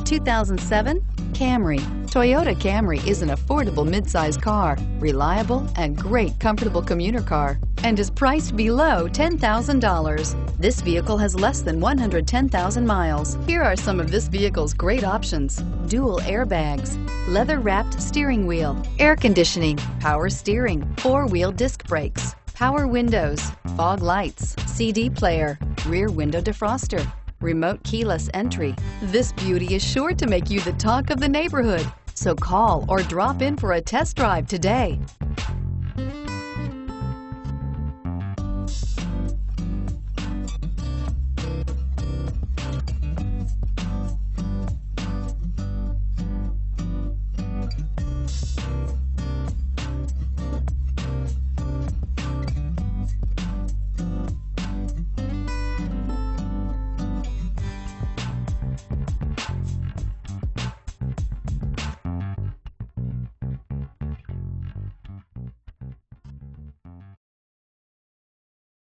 2007 Camry. Toyota Camry is an affordable midsize car, reliable and great comfortable commuter car, and is priced below $10,000. This vehicle has less than 110,000 miles. Here are some of this vehicle's great options: dual airbags, leather-wrapped steering wheel, air conditioning, power steering, four-wheel disc brakes, power windows, fog lights, CD player, rear window defroster, remote keyless entry. This beauty is sure to make you the talk of the neighborhood. So call or drop in for a test drive today.